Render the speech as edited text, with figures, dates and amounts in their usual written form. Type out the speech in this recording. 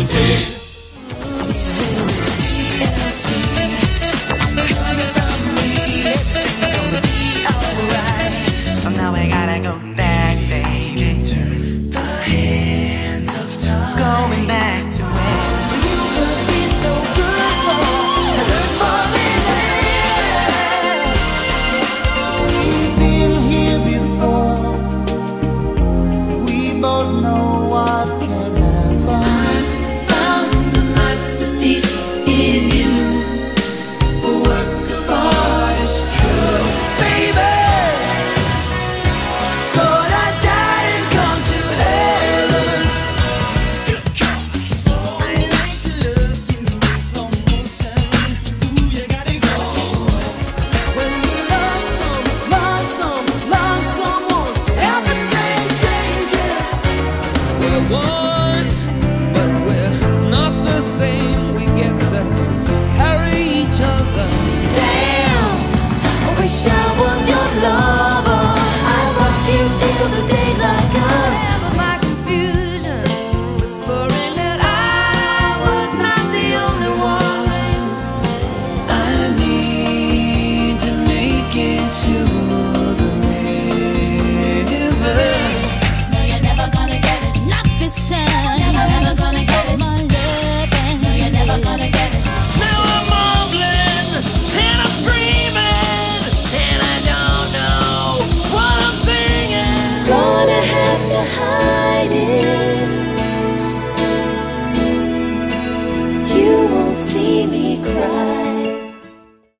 eternity. So now I gotta go back, baby. Turn the hands of time. Going back to where You could be so good for and then falling in. We've been here before. We both know what can happen. Found the masterpiece in you, a work of art is true, baby. Thought I'd die and come to heaven. I like to look in slow motion. Ooh, you gotta go. When you love someone, everything changes. Well,